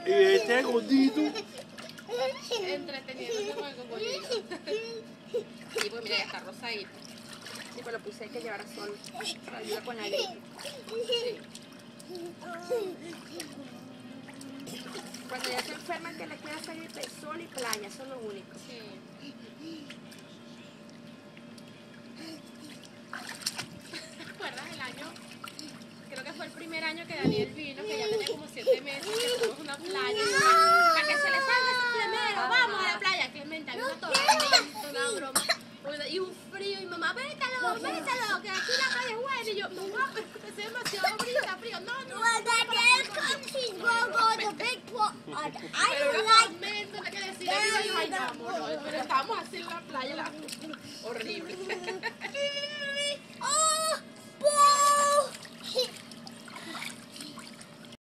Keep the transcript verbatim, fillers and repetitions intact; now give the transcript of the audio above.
Y este gordito. Entreteniéndose con el cocodrilo. Sí, pues mira, ya está rosadito. Sí, pues lo puse hay que llevar a sol para ayudar con la gripe. Sí. Cuando ya se enferman que les queda hacer gripe, sol y playa, eso es lo único. Sí. ¿Te acuerdas el año? Creo que fue el primer año que Daniel vino, que ya tenía como siete meses, que fuimos a una playa. Y mamá, para que se le salga ese plemero, vamos a la playa. Clemente, había una tormenta, una broma. Y un frío, y mamá, vétalo, vétalo, que aquí la playa es buena. Y yo, mamá, pero que hace demasiado frío, está frío. No, no, no. Pero una tormenta, no hay que decir, ay, no, amor, no, pero estábamos así en la playa, la... horrible.